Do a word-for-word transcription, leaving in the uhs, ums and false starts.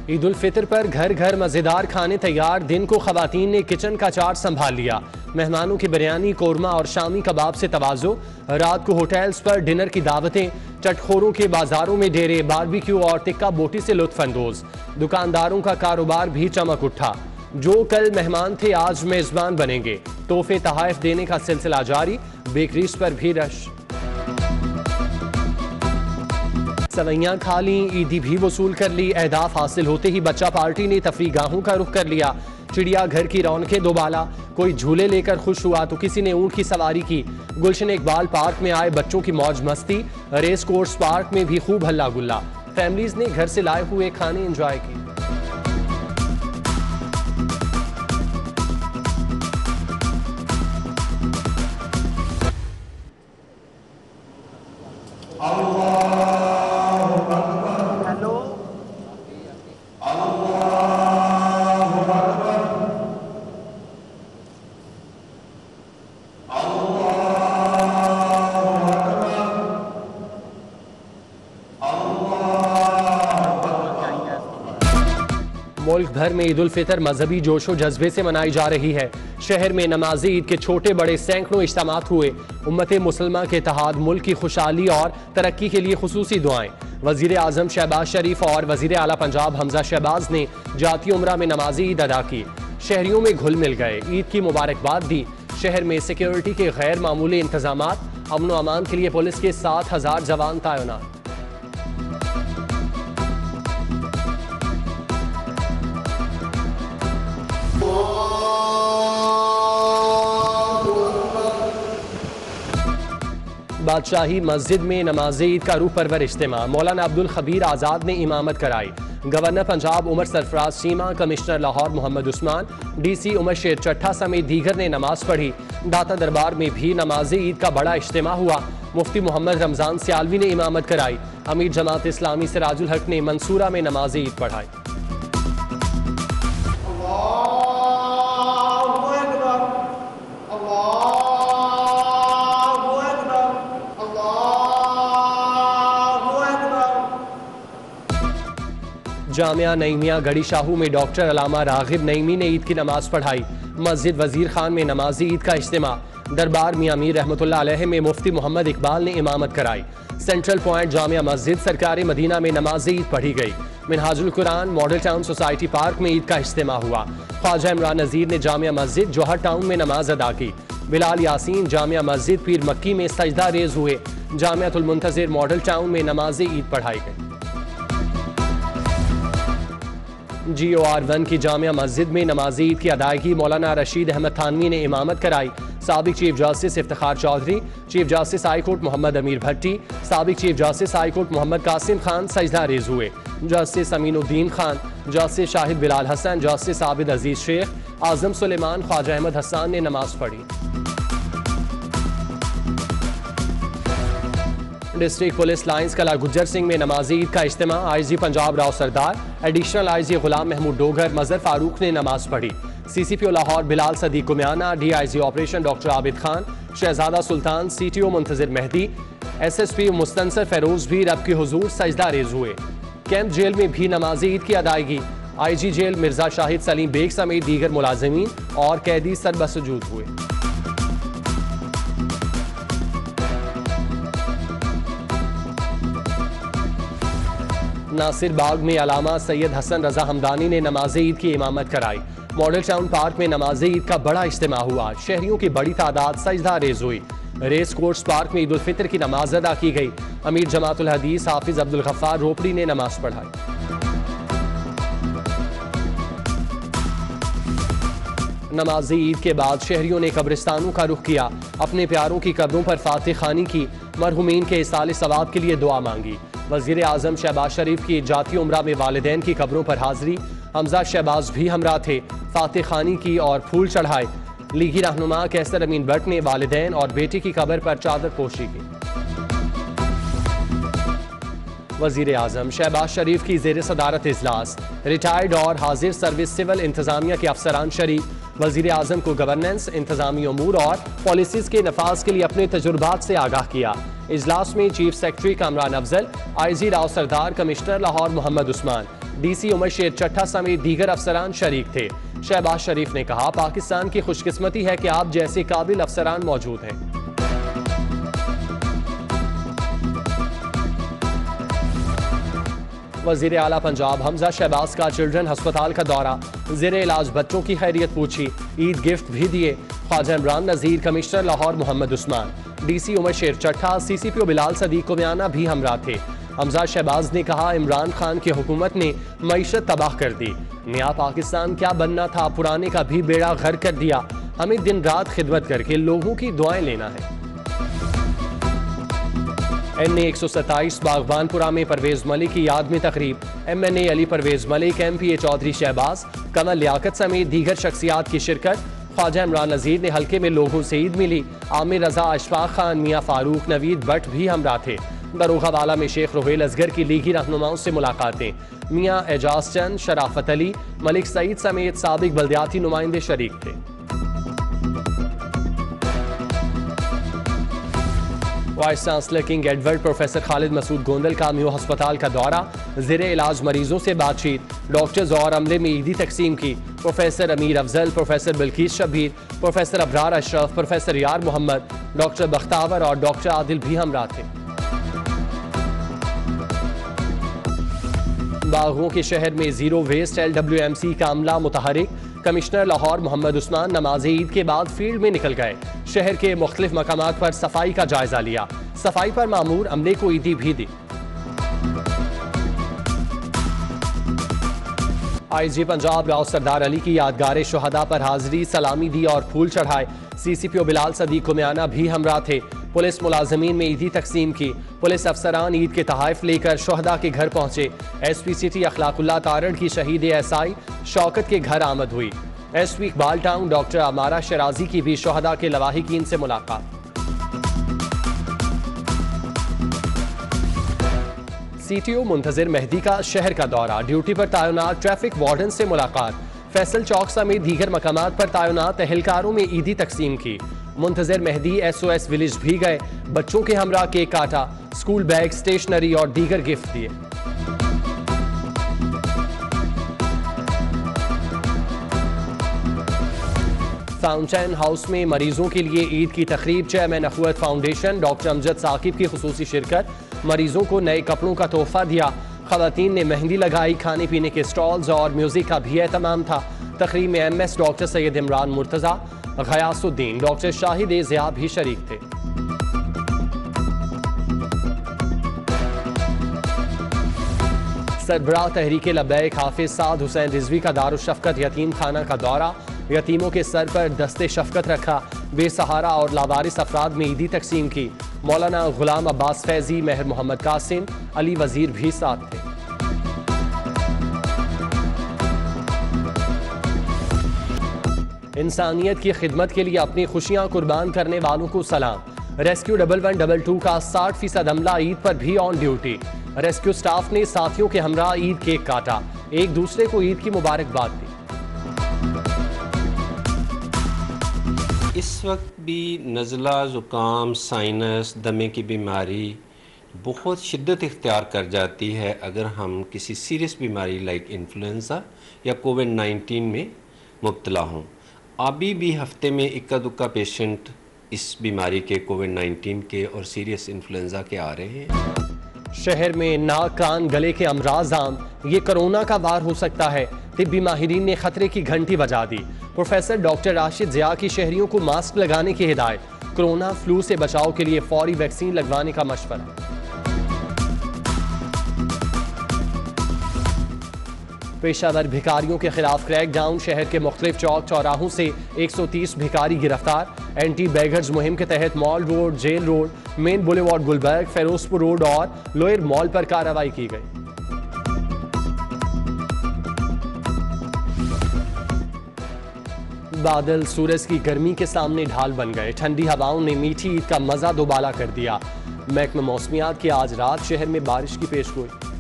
ईद उल फितर पर घर घर मज़ेदार खाने तैयार। दिन को ख़वातीन ने किचन का चार्ज संभाल लिया। मेहमानों की बिरयानी, कोरमा और शामी कबाब से तवाज़ो। रात को होटल्स पर डिनर की दावतें। चटखोरों के बाजारों में डेरे। बारबेक्यू और टिक्का बोटी से लुत्फ अंदोज। दुकानदारों का कारोबार भी चमक उठा। जो कल मेहमान थे आज मेज़बान बनेंगे। तोहफे तहाइफ देने का सिलसिला जारी। बेकरीज पर भी रश। सवैयां खा ली, ईदी भी वसूल कर ली। अहदाफ हासिल होते ही बच्चा पार्टी ने तफरीगाहों का रुख कर लिया। चिड़ियाघर की रौनकें दोबाला। कोई झूले लेकर खुश हुआ तो किसी ने ऊंट की सवारी की। गुलशन इकबाल पार्क में आए बच्चों की मौज मस्ती। रेस कोर्स पार्क में भी खूब हल्ला गुल्ला। फैमिलीज ने घर से लाए हुए खाने एंजॉय किए। मुल्क भर में ईद उल फितर मजहबी जोशो जज्बे से मनाई जा रही है। शहर में नमाज ईद के छोटे बड़े सैकड़ों इज्तिमात हुए। उम्मत मुसलमा के इत्तेहाद, मुल्क की खुशहाली और तरक्की के लिए खुसूसी दुआएं। वजीर आजम शहबाज शरीफ और वजीर आला पंजाब हमजा शहबाज ने जाती उम्रा में नमाज ईद अदा की। शहरियों में घुल मिल गए, ईद की मुबारकबाद दी। शहर में सिक्योरिटी के गैर मामूली इंतजामात। अमन व अमान के लिए पुलिस के सात हजार जवान तैनात। बादशाही मस्जिद में नमाज ईद का रूह परवर इज्तिमा। मौलाना अब्दुल खबीर आज़ाद ने इमामत कराई। Governor Punjab Umar Sarfaraz Cheema, commissioner Lahore Mohammad Usman, DC Umar Sher Chattha समेत दीगर ने नमाज पढ़ी। दाता दरबार में भी नमाज ईद का बड़ा इज्तिमा हुआ। मुफ्ती मोहम्मद रमजान सियालवी ने इमामत कराई। अमीर जमात इस्लामी सिराजुल हक ने मंसूरा में नमाज ईद पढ़ाई। जामिया नईमिया गढ़ी शाहू में डॉक्टर अलामा रागिब नईमी ने ईद की नमाज पढ़ाई। मस्जिद वजीर खान में नमाज ईद का इज्तिमा। दरबार मियां मीर रहमतुल्लाह अलैह में मुफ्ती मोहम्मद इकबाल ने इमामत कराई। सेंट्रल पॉइंट जामिया मस्जिद सरकारी मदीना में नमाज ईद पढ़ी गई। Minhajul Quran model town society park में ईद का इज्तिमा हुआ। ख्वाजा इमरान नज़ीर ने जामिया मस्जिद जौहर टाउन में नमाज अदा की। बिलाल यासीन जामिया मस्जिद पीर मक्की में सजदा रेज हुए। जामियातुल मुंतज़िर मॉडल टाउन में नमाज ईद पढ़ाई गई। जी ओ आर वन की जामिया मस्जिद में नमाज ईद की अदायगी मौलाना रशीद अहमद थानवी ने इमामत कराई। साबिक chief justice Iftikhar Chaudhry, chief justice high court Mohammad Ameer Bhatti, साबिक chief justice high court Mohammad Qasim Khan सजदा रेज हुए। Justice Aminuddin Khan, justice Shahid Bilal Hassan, justice Abid Aziz Sheikh, Azam Sulaiman, Khawaja Ahmed Hassan ने नमाज पढ़ी। डिस्ट्रिक्ट पुलिस लाइन्स कला गुज्जर सिंह में नमाज ईद का इज्तिमा। IG Punjab Rao Sardar, additional IG Ghulam Mahmood Dogar, Mazhar Farooq ने नमाज पढ़ी। CCPO Lahore Bilal Sadiq Kamiana, DIG operation doctor Abid Khan, Shahzada Sultan, CTO Muntazir Mehdi, SSP Mustansar Feroz भी रब के हुजूर सजदा रेज हुए। कैंप जेल में भी नमाज ईद की अदायगी। आईजी जेल मिर्जा शाहिद सलीम बेग समेत दीगर मुलाजिमीन और कैदी सरबसजूद हुए। नासिर बाग में अलामा सैयद हसन रजा हमदानी ने नमाज ईद की इमामत कराई। मॉडल टाउन पार्क में नमाज ईद का बड़ा इज्तिमा हुआ। शहरियों की बड़ी तादाद सजदा रेज हुई। रेस कोर्स पार्क में ईद उल फितर की नमाज अदा की गई। अमीर जमातुल हदीस हाफिज अब्दुल गफ्फार रोपड़ी ने नमाज पढ़ाई। नमाज ईद के बाद शहरियों ने कब्रिस्तानों का रुख किया। अपने प्यारों की कब्रों पर फातिह खानी की। मरहुमीन के इसाले सवाब के लिए दुआ मांगी। वजीर आजम शहबाज शरीफ की जाती उम्रा में वालिदैन की कब्रों पर हाजिरी। हमजा शहबाज भी हमरा थे। फातिह खानी की और फूल चढ़ाए। लीगी रहनुमा कैसर अमीन भट्ट ने वालिदैन और बेटी की कब्र पर चादर पोशी की। वजीर आजम शहबाज शरीफ की जेर सदारत इजलास। रिटायर्ड और हाजिर सर्विस सिविल इंतजामिया के अफसरान शरीक। वजीर आजम को गवर्नेंस, इंतजामी अमूर और पॉलिसीज के नफाज के लिए अपने तजुर्बात से आगाह किया। इजलास में chief secretary Kamran Afzal, I G Rao Sardar, commissioner Lahore Mohammad Usman, DC Umar Sher Chattha समेत दीगर अफसरान शरीक थे। शहबाज शरीफ ने कहा, पाकिस्तान की खुशकिस्मती है कि आप जैसे काबिल अफसरान मौजूद हैं। वजीर आला पंजाब हमजा शहबाज का चिल्ड्रन अस्पताल का दौरा, ज़ेरे इलाज बच्चों की खैरियत पूछी, ईद गिफ्ट भी दिए। Khawaja Imran Nazir, commissioner Lahore Mohammad Usman, DC Umar Sher Chattha, CCPO Bilal Sadiq को बयाना भी हमरा थे। हमजा शहबाज ने कहा, इमरान खान की हुकूमत ने मईशत तबाह कर दी। नया पाकिस्तान क्या बनना था, पुराने का भी बेड़ा गर्क कर दिया। हमें दिन रात खिदमत करके लोगों की दुआएं लेना है। एन ए एक सौ सत्ताईस बागबानपुरा में परवेज मलिक की याद में तकरीब, M N A Ali Pervez Malik, M P A Chaudhry Shahbaz, Kamal Liaquat समेत दीगर शख्सियात की शिरकत। ख्वाजा इमरान नज़ीर ने हल्के में लोगों से ईद मिली। आमिर रजा, अशफाक खान, मियाँ फारूक, नवीद भट्ट भी हमरा थे। दरोगा वाला में शेख रोहेल असगर की लीगी रहनुमाओं से मुलाकातें, मियाँ एजाज चंद, शराफत अली, मलिक सईद समेत साबिक बल्दियाती नुमाइंदे शरीक थे। Vice chancellor King Edward professor Khalid Masood Gondal का म्यू अस्पताल का दौरा, ज़ेरे इलाज मरीजों से बातचीत, डॉक्टर्स और अमले में ईदी तकसीम की। Professor Ameer Afzal, professor Bilquis Shabbir, professor Abrar Ashraf, professor Yar Mohammad, doctor Bakhtawar और डॉक्टर आदिल भी हमरा थे। बागों के शहर में zero waste L W M C का अमला मुतहरिक, कमिश्नर लाहौर मोहम्मद उस्मान नमाज ईद के बाद फील्ड में निकल गए। शहर के मुख्तलिफ मकामात पर सफाई का जायजा लिया। सफाई पर मामूर अमले को ईदी भी दी। आई जी पंजाब राव सरदार अली की यादगार शुहदा पर हाजिरी, सलामी दी और फूल चढ़ाए। C C P O Bilal Sadiq Kamiana भी हमरा थे। पुलिस मुलाजमीन में ईदी तकसीम की। पुलिस अफसरान ईद के तहाइफ लेकर शोहदा के घर पहुंचे। S P city Akhlaqullah Tarar की शहीद एस आई शौकत के घर आमद हुई। S P Iqbal town doctor Amara Shirazi की भी शोहदा के लवाहिकीन से मुलाकात। सी टी ओ मुंतजिर मेहदी का शहर का दौरा, ड्यूटी पर तैनात ट्रैफिक वार्डन से मुलाकात। फैसल चौक समेत दीगर मकामात पर तैनात एहलकारों में ईदी तकसीम की। Muntazir Mehdi S O S village भी गए, बच्चों के हमरा केक काटा, स्कूल बैग, स्टेशनरी और दीगर गिफ्ट दिए। फाउंटेन हाउस में मरीजों के लिए ईद की तकरीब, chairman Akhuwat foundation doctor Amjad Saqib की खुसूसी शिरकत। मरीजों को नए कपड़ों का तोहफा दिया। खवातीन ने मेहंदी लगाई, खाने पीने के स्टॉल्स और म्यूजिक का भी एहतमाम था। तकरीब में M S doctor Syed Imran Murtaza, Ghiyasuddin, doctor Shahid A Zia भी शरीक थे। सरबराह तहरीक लब्बैक हाफिज साद हुसैन रिजवी का दारुशफ़क़त यतीम खाना का दौरा, यतीमों के सर पर दस्ते शफ़क़त रखा। बेसहारा और लावारिस अफराद में ईदी तकसीम की। मौलाना गुलाम अब्बास फैजी, मेहर मोहम्मद कासिम, अली वजीर भी साथ थे। इंसानियत की खिदमत के लिए अपनी खुशियां कुर्बान करने वालों को सलाम। Rescue double one double two का साठ फीसद अमला ईद पर भी ऑन ड्यूटी। रेस्क्यू स्टाफ ने साथियों के हमरा ईद केक काटा, एक दूसरे को ईद की मुबारकबाद दी। इस वक्त भी नज़ला, ज़ुकाम, साइनस, दमे की बीमारी बहुत शिद्दत इख्तियार कर जाती है अगर हम किसी सीरियस बीमारी लाइक इन्फ्लुएंज़ा या कोविड नाइन्टीन में मुब्तला हों। अभी भी हफ्ते में इक्का दुक्का पेशेंट इस बीमारी के, कोविड नाइन्टीन के और सीरियस इन्फ्लुएंज़ा के आ रहे हैं। शहर में नाक, कान, गले के अमराज आम, ये कोरोना का वार हो सकता है। तिब्बी माहिरीन ने खतरे की घंटी बजा दी। प्रोफेसर डॉक्टर राशिद ज़िया की शहरियों को मास्क लगाने की हिदायत। कोरोना फ्लू से बचाव के लिए फौरी वैक्सीन लगवाने का मशवरा। पेशावर भिखारियों के खिलाफ क्रैकडाउन, शहर के मुख्तलिफ चौक चौराहों से एक सौ तीस भिखारी गिरफ्तार। एंटी बैगर्स मुहिम के तहत mall road, jail road, main boulevard Gulberg, Ferozepur road और लोअर मॉल पर कार्रवाई की गई। बादल सूरज की गर्मी के सामने ढाल बन गए। ठंडी हवाओं ने मीठी ईद का मजा दोबाला कर दिया। महकमा मौसमियात की आज रात शहर में बारिश की पेशगोई।